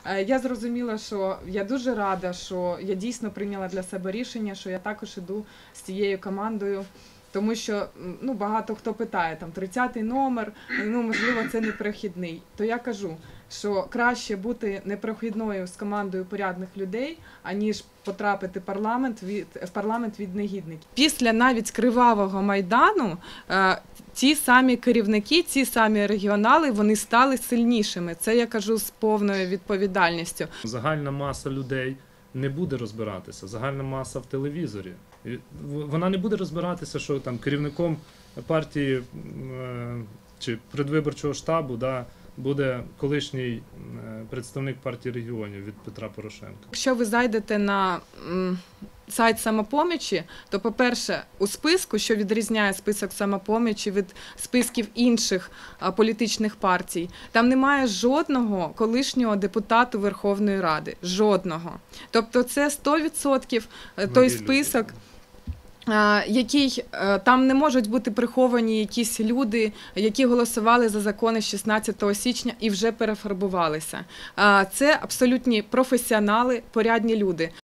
Я зрозуміла, що я дуже рада, що я дійсно прийняла для себе рішення, що я також іду з цією командою. Тому що багато хто питає, там 30-й номер, можливо, це непрохідний. То я кажу, що краще бути непрохідною з командою порядних людей, аніж потрапити в парламент від негідників. Після навіть кривавого Майдану ті самі керівники, ті самі регіонали, вони стали сильнішими. Це я кажу з повною відповідальністю. Загальна маса людей не буде розбиратися, загальна маса в телевізорі. Вона не буде розбиратися, що там керівником партії чи предвиборчого штабу буде колишній представник партії регіонів від Петра Порошенка. Якщо ви зайдете на сайт «Самопомочі», то, по-перше, у списку, що відрізняє список «Самопомочі» від списків інших політичних партій, там немає жодного колишнього депутата Верховної Ради. Жодного. Тобто це 100% той список, там не можуть бути приховані якісь люди, які голосували за закони 16 січня і вже перефарбувалися. Це абсолютні професіонали, порядні люди.